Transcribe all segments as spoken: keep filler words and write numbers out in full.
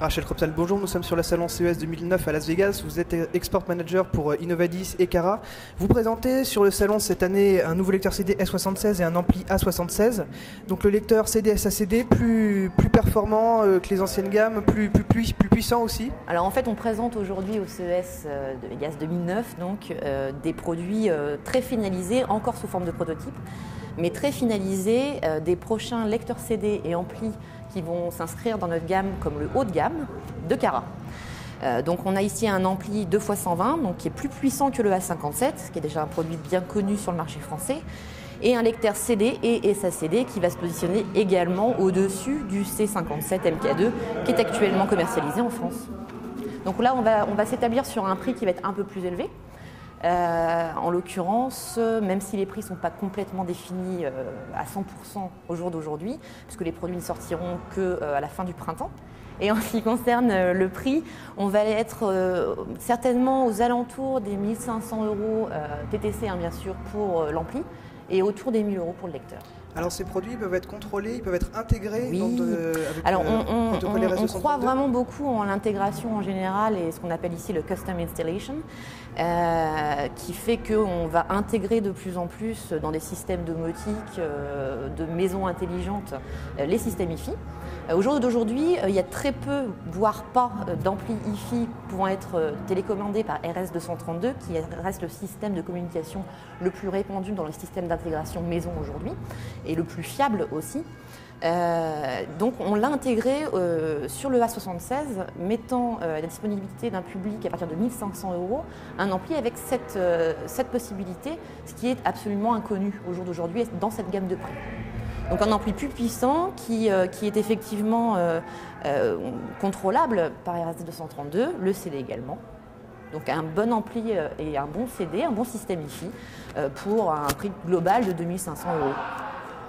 Rachel Kropsal, bonjour, nous sommes sur la salon C E S deux mille neuf à Las Vegas. Vous êtes Export Manager pour Innovadis et Cara. Vous présentez sur le salon cette année un nouveau lecteur C D S soixante-seize et un ampli A soixante-seize. Donc le lecteur C D S A C D plus, plus performant que les anciennes gammes, plus, plus, plus, plus puissant aussi. Alors en fait on présente aujourd'hui au C E S de Vegas deux mille neuf donc, euh, des produits euh, très finalisés, encore sous forme de prototype, mais très finalisés, euh, des prochains lecteurs C D et amplis qui vont s'inscrire dans notre gamme comme le haut de gamme de Cara. Euh, donc on a ici un ampli deux fois cent vingt, donc qui est plus puissant que le A cinquante-sept, qui est déjà un produit bien connu sur le marché français, et un lecteur C D et S A C D qui va se positionner également au-dessus du C cinquante-sept M K deux qui est actuellement commercialisé en France. Donc là on va, on va s'établir sur un prix qui va être un peu plus élevé. Euh, en l'occurrence, même si les prix ne sont pas complètement définis euh, à cent pour cent au jour d'aujourd'hui, puisque les produits ne sortiront qu'à euh, la fin du printemps. Et en ce qui concerne euh, le prix, on va être euh, certainement aux alentours des mille cinq cents euros euh, T T C hein, bien sûr pour euh, l'ampli et autour des mille euros pour le lecteur. Alors ces produits peuvent être contrôlés, ils peuvent être intégrés oui. dans de, avec Alors on, on, on, on croit vraiment beaucoup en l'intégration en général et ce qu'on appelle ici le custom installation, euh, qui fait qu'on va intégrer de plus en plus dans des systèmes domotiques, euh, de maisons intelligentes, euh, les systèmes I F I. Euh, au jour d'aujourd'hui, euh, il y a très peu, voire pas, euh, d'amplis I F I pouvant être euh, télécommandés par R S deux cent trente-deux, qui reste le système de communication le plus répandu dans le système d'intégration maison aujourd'hui, et le plus fiable aussi. Euh, donc on l'a intégré euh, sur le A soixante-seize, mettant euh, à la disponibilité d'un public à partir de mille cinq cents euros un ampli avec cette, euh, cette possibilité, ce qui est absolument inconnu au jour d'aujourd'hui dans cette gamme de prix. Donc un ampli plus puissant qui, euh, qui est effectivement euh, euh, contrôlable par R S deux cent trente-deux, le C D également. Donc un bon ampli et un bon C D, un bon système I F I euh, pour un prix global de deux mille cinq cents euros.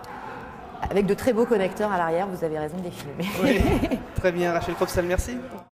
Avec de très beaux connecteurs à l'arrière, vous avez raison de les filmer. Oui. Très bien, Rachel Kropsal, merci.